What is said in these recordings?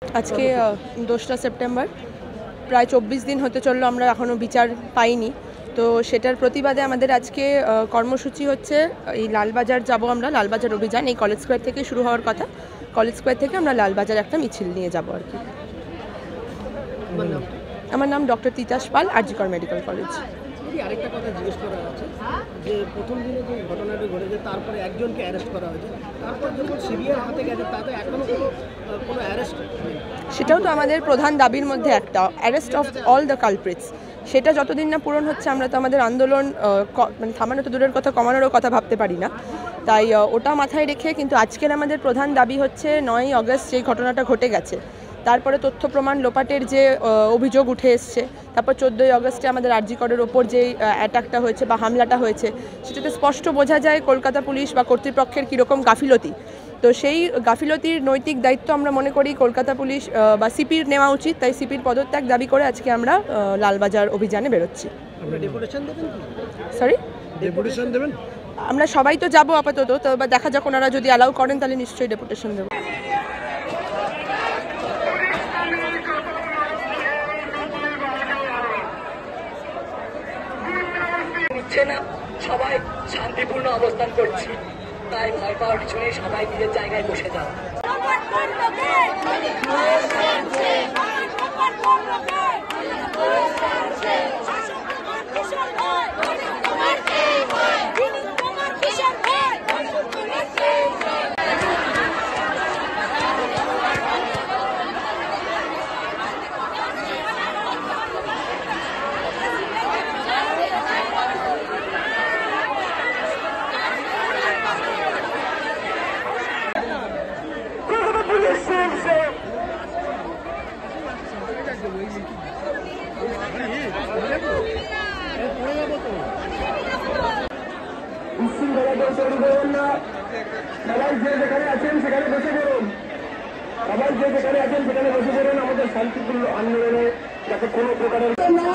আজকে 2রা সেপ্টেম্বর, প্রায় 24 দিন হতে চললো আমরা এখনও বিচার পাইনি। তো সেটার প্রতিবাদে আমাদের আজকে কর্মসূচি হচ্ছে এই লালবাজার যাব আমরা, লালবাজার অভিযান। এই কলেজ স্কোয়ার থেকে শুরু হওয়ার কথা, কলেজ স্কোয়ার থেকে আমরা লালবাজার একটা মিছিল নিয়ে যাব আর কি। আমার নাম ডক্টর তিতাস পাল, আর জি কর মেডিকেল কলেজ। আরেকটা কথা জিজ্ঞেস করা আছে যে প্রথম দিনে যে ঘটনাটি ঘটেছে তারপরে একজনকে অ্যারেস্ট করা হয়েছে, তারপর যখন সিবিআই হাতে গেছে তাতে এখনো কোনো অ্যারেস্ট, সেটাও তো আমাদের প্রধান দাবির মধ্যে একটা, arrest of all the culprits. সেটা যতদিন না পূরণ হচ্ছে আমরা তো আমাদের আন্দোলন মানে থামানো তো দূরের কথা, কমানোরও কথা ভাবতে পারি না। তাই ওটা মাথায় রেখে কিন্তু আজকের আমাদের প্রধান দাবি হচ্ছে 9ই অগস্ট যেই ঘটনাটা ঘটে গেছে, তারপরে তথ্য প্রমাণ লোপাটের যে অভিযোগ উঠে এসছে, তারপর 14ই অগস্টে আমাদের আর জি করের ওপর যেই অ্যাটাকটা হয়েছে বা হামলাটা হয়েছে, সেটাতে স্পষ্ট বোঝা যায় কলকাতা পুলিশ বা কর্তৃপক্ষের কীরকম গাফিলতি। তো সেই গাফিলতির নৈতিক দায়িত্ব আমরা মনে করি কলকাতা পুলিশ বা সিপির নেওয়া উচিত। তাই সিপির পদত্যাগ দাবি করে আজকে আমরা লালবাজার অভিযানে বেরোচ্ছি। সরি, ডেপুটেশন দেবেন? আমরা সবাই তো যাবো আপাতত, তো এবার দেখা যাক ওনারা যদি অ্যালাউ করেন তাহলে নিশ্চয়ই ডেপুটেশন দেবো। না, সবাই শান্তিপূর্ণ অবস্থান করছি, তাই ভয় পাওয়ার কিছু নেই, সবাই নিজের জায়গায় বসে যাও। সবাই যে যেখানে আছেন সেখানে বসে পড়ুন, সবাই যে যেখানে আছেন সেখানে বসে পড়ুন। আমাদের শান্তিপূর্ণ আন্দোলনে যাতে কোনো প্রকারের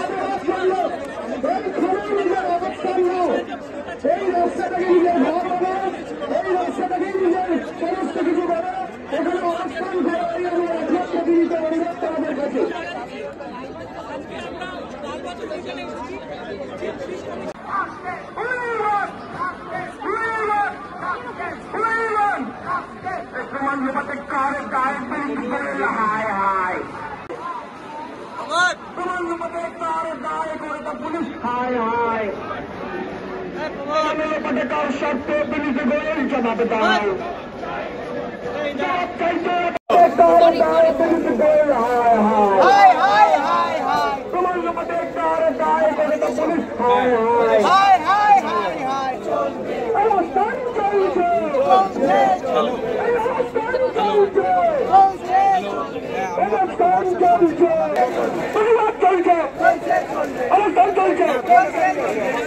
এই রাস্তাটাকে নিজের ঘর হবে, এই রাস্তাটাকে নিজের সমস্ত কিছু করে এখানে অবস্থান করে আমরা একমাত্র জীবিত পরিবর্তন আমাদের কাছে। চলছে